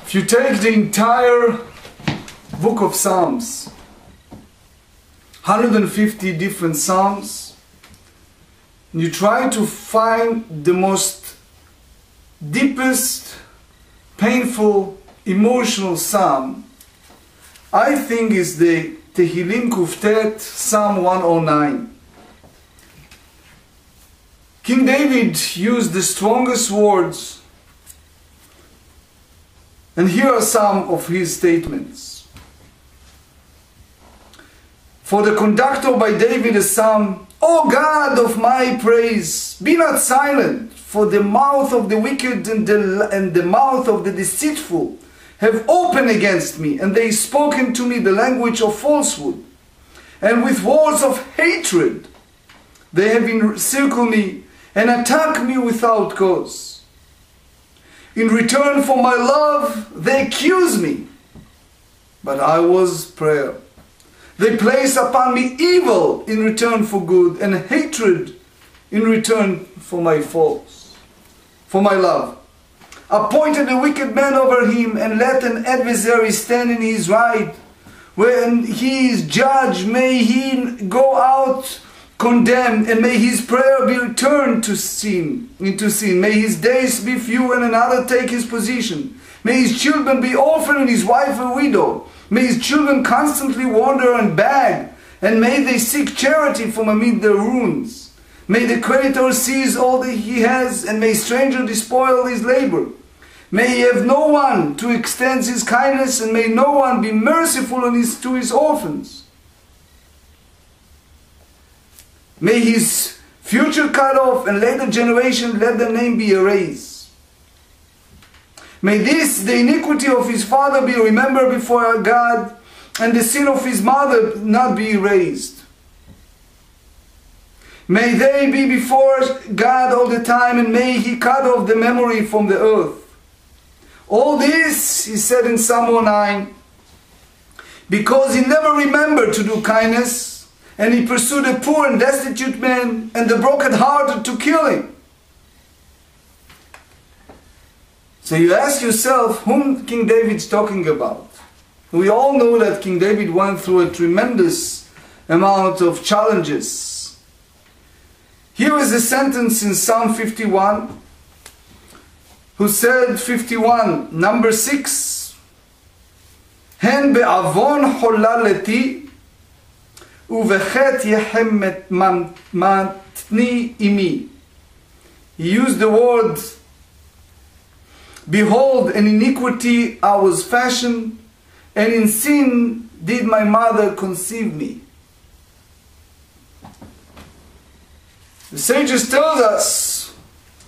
If you take the entire book of Psalms, 150 different Psalms, and you try to find the most deepest, painful, emotional Psalm, I think is the Tehillim Kuftet, Psalm 109. King David used the strongest words, and here are some of his statements. For the conductor by David a psalm, O God of my praise, be not silent, for the mouth of the wicked and the mouth of the deceitful have opened against me, and they spoken to me the language of falsehood, and with words of hatred they have encircled me and attack me without cause. In return for my love, they accuse me, but I was prayer. They place upon me evil in return for good, and hatred in return for my faults, for my love. Appointed a wicked man over him, and let an adversary stand in his right. When he is judged, may he go out condemned, and may his prayer be returned to sin, into sin. May his days be few, and another take his position. May his children be orphan, and his wife a widow. May his children constantly wander and beg, and may they seek charity from amid their ruins. May the creditor seize all that he has, and may stranger despoil his labor. May he have no one to extend his kindness, and may no one be merciful to his orphans. May his future cut off, and later generation let their name be erased. May the iniquity of his father be remembered before our God, and the sin of his mother not be erased. May they be before God all the time, and may he cut off the memory from the earth. All this, he said in Psalm 109, because he never remembered to do kindness, and he pursued a poor and destitute man, and the broken-hearted to kill him. So you ask yourself, whom King David's talking about? We all know that King David went through a tremendous amount of challenges. Here is a sentence in Psalm 51, who said, 51, number 6, Hen be'avon holaleti, uvechet yehem matni imi. He used the word, behold, in iniquity I was fashioned, and in sin did my mother conceive me. The sages tell us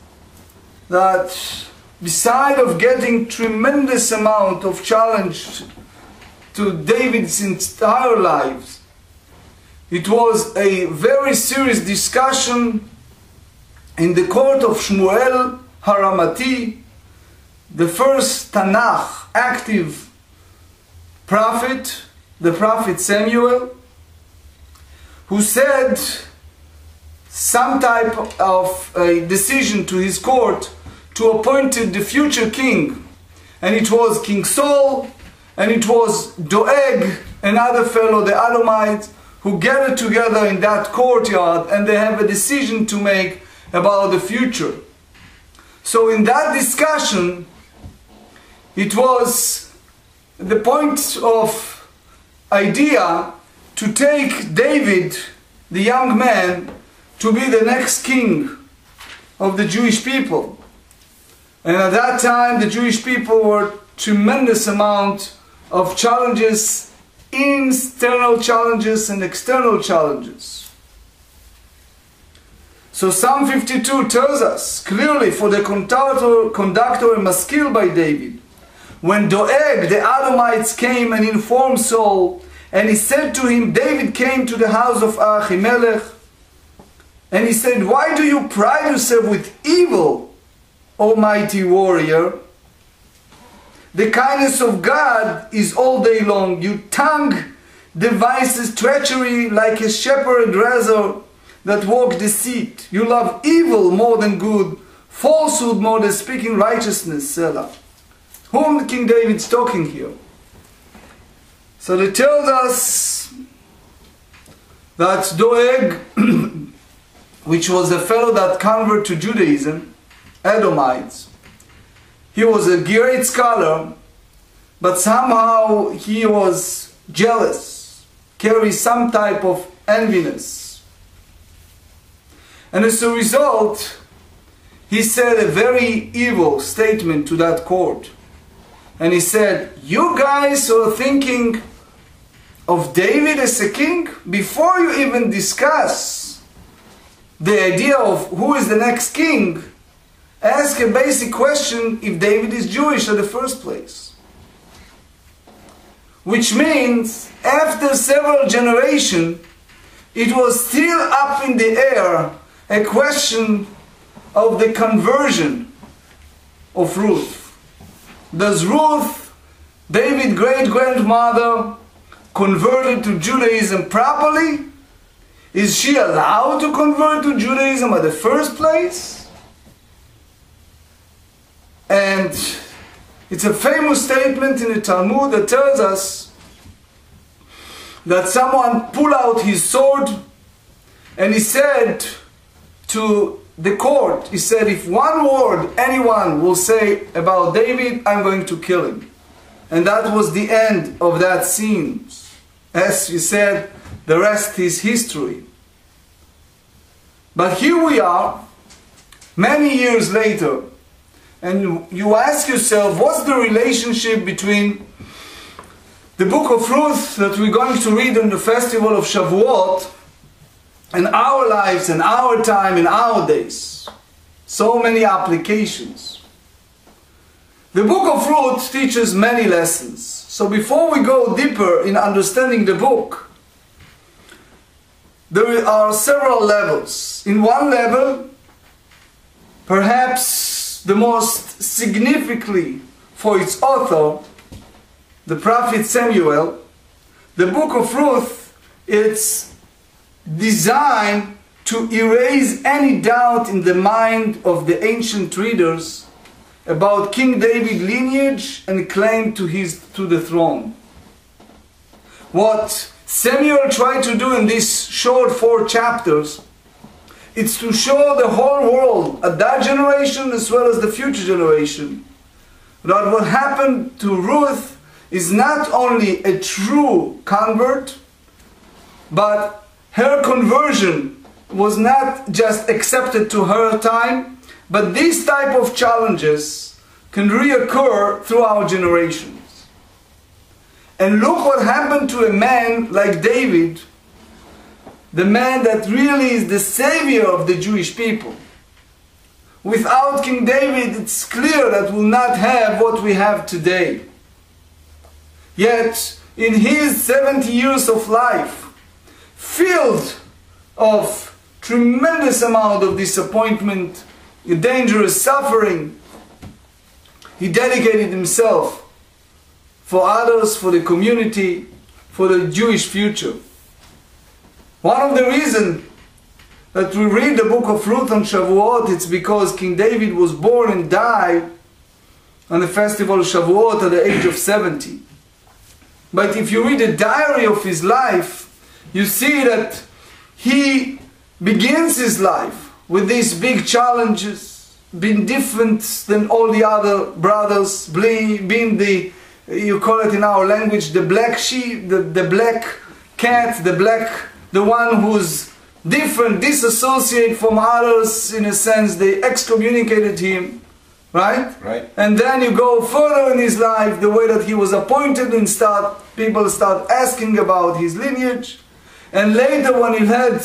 that beside of getting tremendous amount of challenge to David's entire lives, it was a very serious discussion in the court of Shmuel Haramati, the first Tanakh active prophet, the prophet Samuel, who said some type of a decision to his court to appoint the future king, and it was King Saul, and it was Doeg, another fellow, the Edomites, who gathered together in that courtyard, and they have a decision to make about the future. So in that discussion, it was the point of idea to take David, the young man, to be the next king of the Jewish people. And at that time, the Jewish people were tremendous amount of challenges, internal challenges and external challenges. So Psalm 52 tells us clearly, for the conductor and maskil by David, when Doeg the Edomites came and informed Saul, and he said to him, David came to the house of Ahimelech, and he said, why do you pride yourself with evil, O mighty warrior? The kindness of God is all day long. Your tongue devises treachery like a shepherd razor that walk deceit. You love evil more than good, falsehood more than speaking righteousness. Selah. Whom King David's talking here? So it tells us that Doeg, which was a fellow that converted to Judaism, Edomites, he was a great scholar, but somehow he was jealous, carried some type of enviness. And as a result, he said a very evil statement to that court. And he said, you guys are thinking of David as a king? Before you even discuss the idea of who is the next king, ask a basic question if David is Jewish in the first place. Which means, after several generations, it was still up in the air, a question of the conversion of Ruth. Does Ruth, David's great-grandmother, converted to Judaism properly? Is she allowed to convert to Judaism at the first place? And it's a famous statement in the Talmud that tells us that someone pulled out his sword and he said to the court, he said, if one word anyone will say about David, I'm going to kill him. And that was the end of that scene. As you said, the rest is history. But here we are, many years later, and you ask yourself, what's the relationship between the book of Ruth that we're going to read on the festival of Shavuot and our lives and our time and our days? So many applications. The book of Ruth teaches many lessons. So before we go deeper in understanding the book, there are several levels. In one level, perhaps the most significantly for its author, the prophet Samuel, the book of Ruth, it's designed to erase any doubt in the mind of the ancient readers about King David's lineage and claim to the throne. What Samuel tried to do in these short 4 chapters is to show the whole world, at that generation as well as the future generation, that what happened to Ruth is not only a true convert, but her conversion was not just accepted to her time, but these type of challenges can reoccur through our generations. And look what happened to a man like David, the man that really is the savior of the Jewish people. Without King David, it's clear that we'll not have what we have today. Yet, in his 70 years of life, filled of tremendous amount of disappointment, dangerous suffering, he dedicated himself for others, for the community, for the Jewish future. One of the reasons that we read the book of Ruth on Shavuot, it's because King David was born and died on the festival of Shavuot at the age of 70. But if you read the diary of his life, you see that he begins his life with these big challenges, being different than all the other brothers, being the, you call it in our language, the black sheep, the black cat, the one who's different, disassociate from others. In a sense, they excommunicated him, right? Right. And then you go further in his life, the way that he was appointed, and people start asking about his lineage. And later, when he had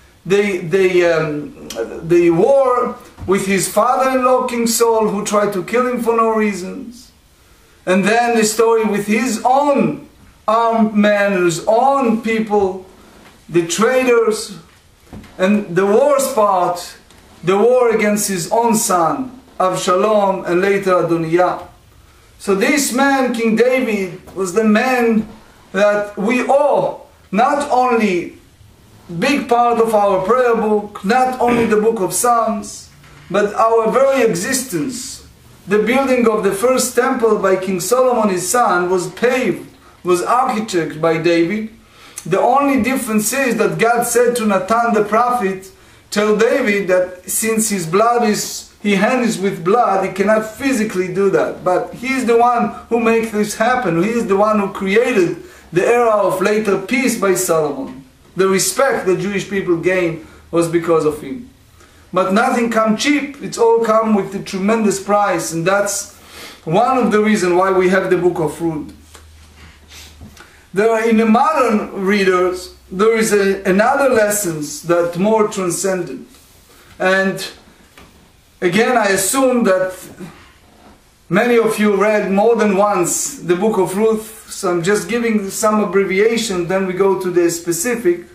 the war with his father-in-law, King Saul, who tried to kill him for no reasons. And then the story with his own armed men, his own people, the traitors, and the worst part, the war against his own son, Avshalom, and later Adonijah. So this man, King David, was the man that we owe not only big part of our prayer book, not only the book of Psalms, but our very existence the building of the first temple by King Solomon his son was paved, was architected by David. The only difference is that God said to Nathan the prophet, tell David that since his hand is with blood, he cannot physically do that. But he is the one who makes this happen. He is the one who created the era of later peace by Solomon. The respect the Jewish people gained was because of him. But nothing come cheap. It's all come with a tremendous price. And that's one of the reasons why we have the Book of Ruth. There are, in the modern readers, there is another lessons that more transcendent. And again, I assume that many of you read more than once the Book of Ruth. So I'm just giving some abbreviation, then we go to the specific.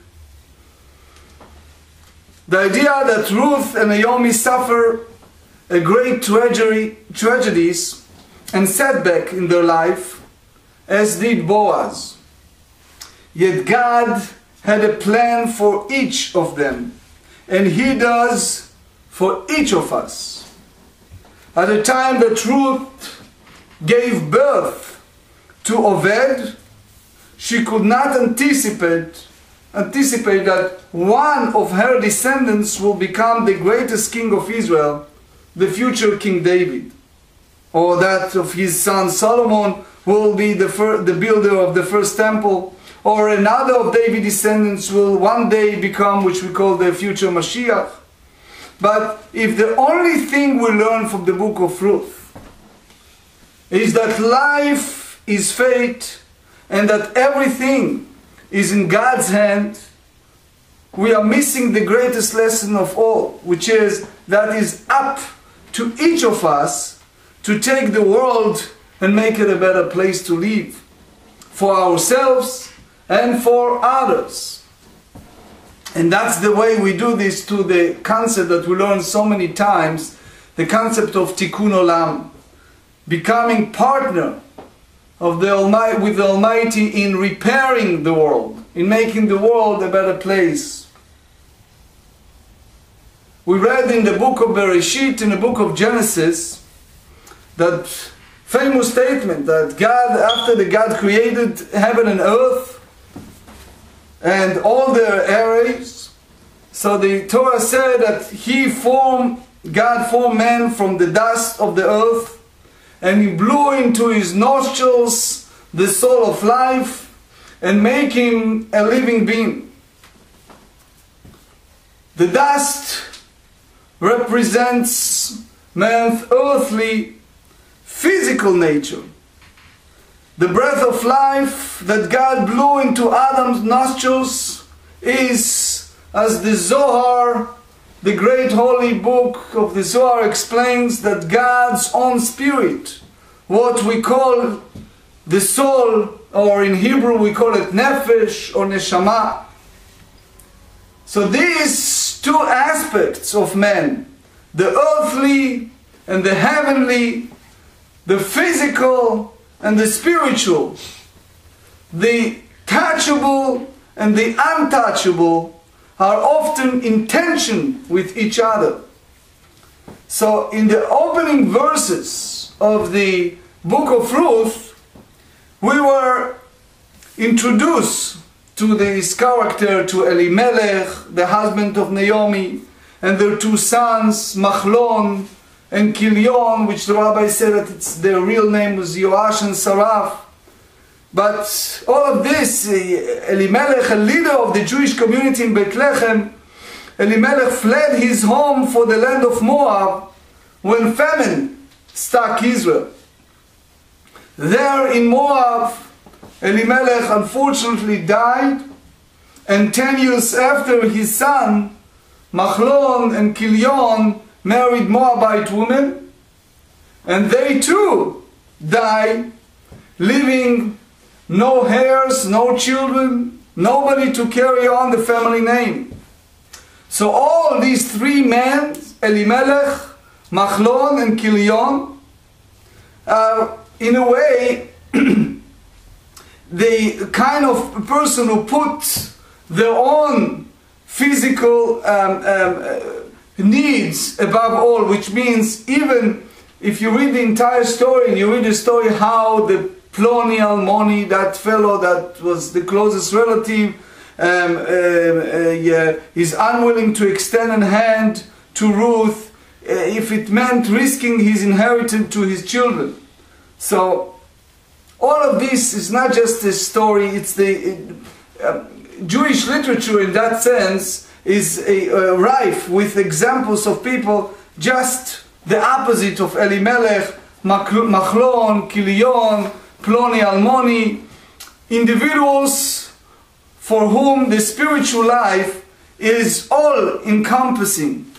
The idea that Ruth and Naomi suffer a great tragedies and setback in their life, as did Boaz. Yet God had a plan for each of them, and He does for each of us. At the time that Ruth gave birth to Oved, she could not anticipate that one of her descendants will become the greatest king of Israel, the future King David, or that of his son Solomon will be the builder of the first temple, or another of David's descendants will one day become, which we call the future Mashiach. But if the only thing we learn from the book of Ruth is that life is fate and that everything is in God's hand, we are missing the greatest lesson of all, which is that is up to each of us to take the world and make it a better place to live for ourselves and for others. And that's the way we do this, to the concept that we learn so many times, the concept of Tikkun Olam, becoming partner of the Almighty, with the Almighty in repairing the world, in making the world a better place. We read in the book of Bereshit, in the book of Genesis, that famous statement that God, after God created heaven and earth and all their areas, so the Torah said that God formed man from the dust of the earth, and He blew into his nostrils the soul of life and made him a living being. The dust represents man's earthly, physical nature. The breath of life that God blew into Adam's nostrils is, as the Zohar, the great holy book of the Zohar, explains, that God's own spirit, what we call the soul, or in Hebrew we call it nefesh or neshama. So these two aspects of man, the earthly and the heavenly, the physical and the spiritual, the touchable and the untouchable, are often in tension with each other. So in the opening verses of the book of Ruth, we were introduced to this character, to Elimelech, the husband of Naomi, and their two sons, Machlon and Kilion, which the rabbi said that their real name was Yoash and Saraf. But all of this, Elimelech, a leader of the Jewish community in Bethlehem, Elimelech fled his home for the land of Moab when famine struck Israel. There in Moab, Elimelech unfortunately died, and 10 years after, his son, Machlon and Kilion, married Moabite women, and they too died, leaving no heirs, no children, nobody to carry on the family name. So all these three men, Elimelech, Machlon and Kilion, are in a way the kind of person who put their own physical needs above all, which means even if you read the entire story, and you read the story how the Ploni Almoni, that fellow that was the closest relative, is unwilling to extend a hand to Ruth if it meant risking his inheritance to his children. So all of this is not just a story, it's the Jewish literature in that sense is rife with examples of people just the opposite of Elimelech, Machlon, Kilion, Ploni Almoni, individuals for whom the spiritual life is all encompassing.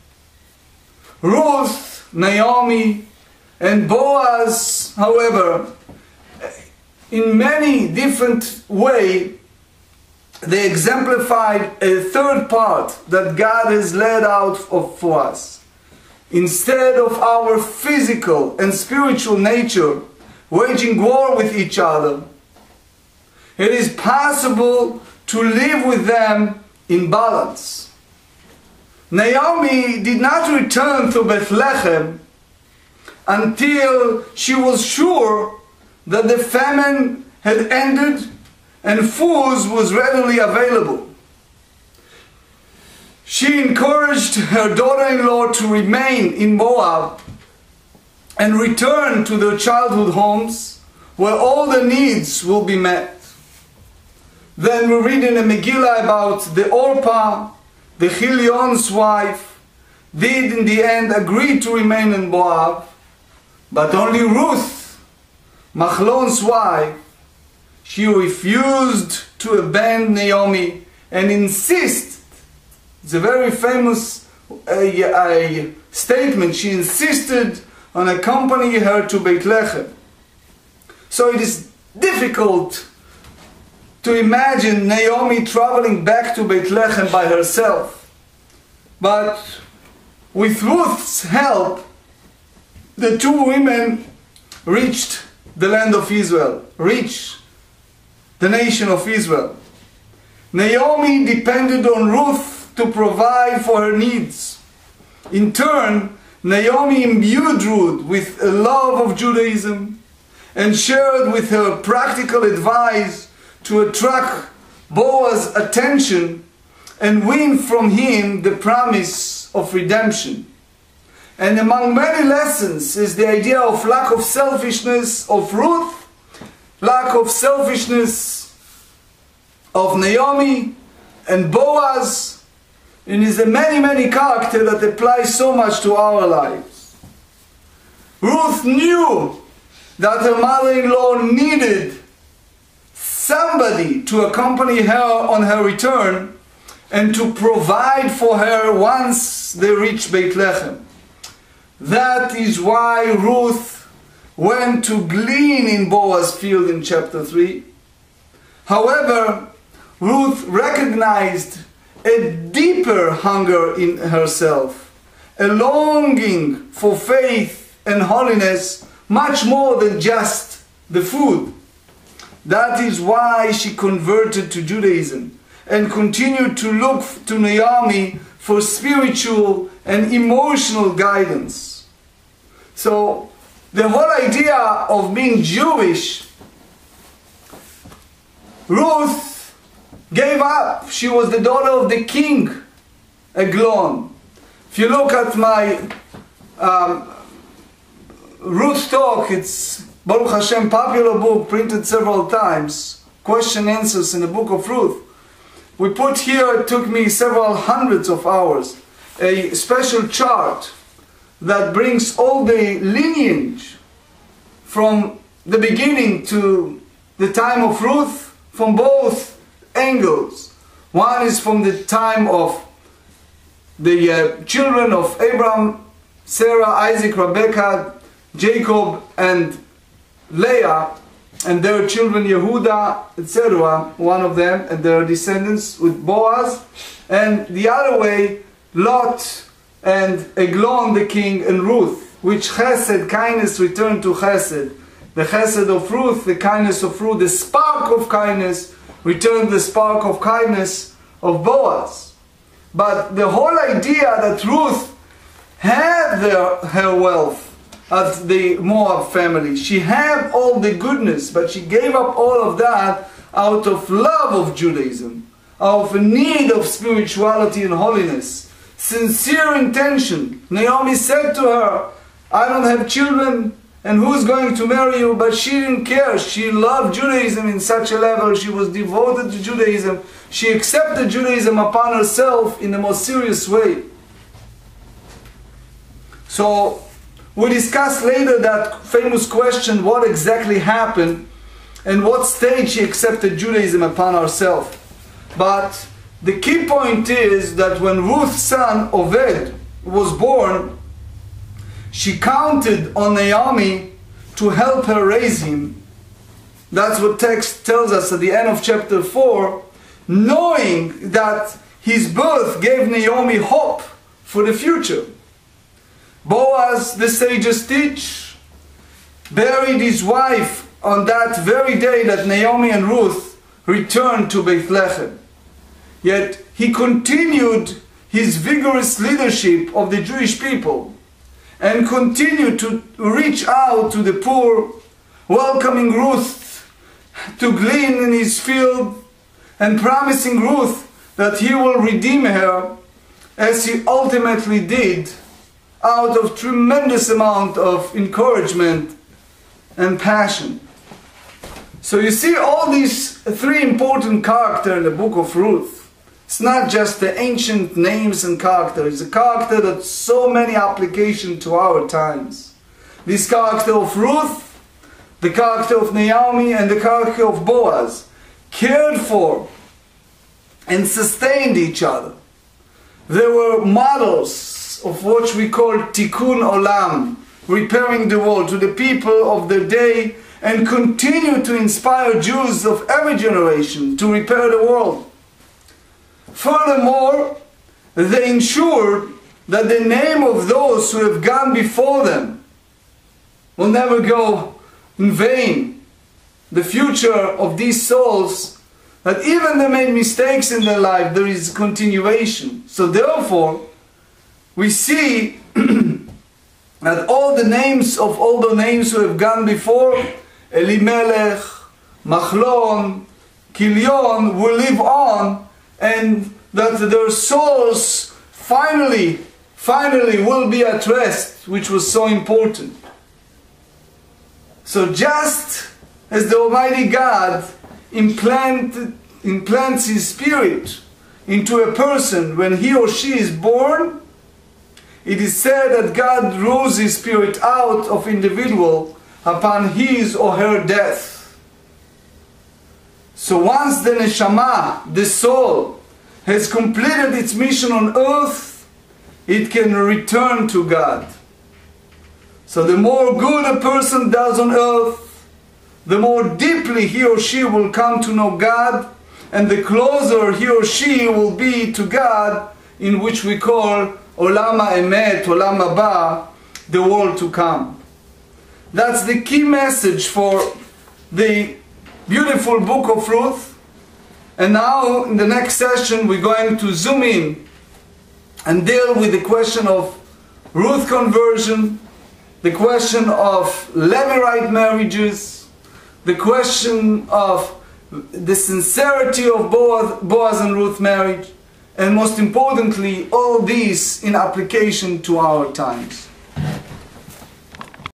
Ruth, Naomi, and Boaz, however, in many different ways, they exemplified a third part that God has laid out for us. Instead of our physical and spiritual nature waging war with each other, it is possible to live with them in balance. Naomi did not return to Bethlehem until she was sure that the famine had ended and food was readily available. She encouraged her daughter-in-law to remain in Moab and return to their childhood homes where all their needs will be met. Then we read in the Megillah about the Orpah, the Chilion's wife, did in the end agree to remain in Moab, but only Ruth, Machlon's wife, she refused to abandon Naomi and insisted. It's a very famous statement. She insisted on accompanying her to Bethlehem. So it is difficult to imagine Naomi traveling back to Bethlehem by herself. But with Ruth's help, the two women reached the land of Israel, reached the nation of Israel. Naomi depended on Ruth to provide for her needs. In turn, Naomi imbued Ruth with a love of Judaism and shared with her practical advice to attract Boaz's attention and win from him the promise of redemption. And among many lessons is the idea of lack of selfishness of Ruth, lack of selfishness of Naomi and Boaz, and is a many character that applies so much to our lives. Ruth knew that her mother-in-law needed somebody to accompany her on her return and to provide for her once they reached Bethlehem. That is why Ruth went to glean in Boaz's field in chapter 3. However, Ruth recognized a deeper hunger in herself, a longing for faith and holiness, much more than just the food. That is why she converted to Judaism and continued to look to Naomi for spiritual and emotional guidance. So the whole idea of being Jewish, Ruth gave up. She was the daughter of the king, Eglon. If you look at my Ruth talk, it's Baruch Hashem, popular book, printed several times, question answers in the book of Ruth. We put here, it took me several hundreds of hours, a special chart that brings all the lineage from the beginning to the time of Ruth from both angles. One is from the time of the children of Abraham, Sarah, Isaac, Rebecca, Jacob, and Leah, and their children Yehuda, etc., one of them, and their descendants with Boaz, and the other way, Lot and Eglon the king and Ruth, which chesed, kindness, returned to chesed. The chesed of Ruth, the kindness of Ruth, the spark of kindness, returned the spark of kindness of Boaz. But the whole idea that Ruth had her wealth of the Moab family. She had all the goodness, but she gave up all of that out of love of Judaism, out of a need of spirituality and holiness, sincere intention. Naomi said to her, I don't have children, and who's going to marry you? But she didn't care. She loved Judaism in such a level. She was devoted to Judaism. She accepted Judaism upon herself in the most serious way. So we discuss later that famous question, what exactly happened and what stage she accepted Judaism upon herself. But the key point is that when Ruth's son Oved was born, she counted on Naomi to help her raise him. That's what text tells us at the end of chapter 4, knowing that his birth gave Naomi hope for the future. Boaz, the sages teach, buried his wife on that very day that Naomi and Ruth returned to Bethlehem. Yet he continued his vigorous leadership of the Jewish people and continued to reach out to the poor, welcoming Ruth to glean in his field and promising Ruth that he will redeem her, as he ultimately did, out of tremendous amount of encouragement and passion. So you see all these three important characters in the book of Ruth. It's not just the ancient names and characters. It's a character that so many applications to our times. This character of Ruth, the character of Naomi, and the character of Boaz cared for and sustained each other. They were models of what we call tikkun olam, repairing the world, to the people of their day, and continue to inspire Jews of every generation to repair the world. Furthermore, they ensured that the name of those who have gone before them will never go in vain. The future of these souls, that even they made mistakes in their life, there is continuation. So therefore, we see that all the names of all the names who have gone before, Elimelech, Machlon, Kilion, will live on, and that their souls finally will be at rest, which was so important. So just as the Almighty God implants His Spirit into a person when he or she is born, it is said that God draws His Spirit out of individual upon his or her death. So once the neshama, the soul, has completed its mission on earth, it can return to God. So the more good a person does on earth, the more deeply he or she will come to know God, and the closer he or she will be to God, in which we call Olam HaEmet, Olam Haba, the world to come. That's the key message for the beautiful book of Ruth. And now in the next session we're going to zoom in and deal with the question of Ruth conversion, the question of Levirate marriages, the question of the sincerity of Boaz and Ruth marriage, and most importantly, all these in application to our times.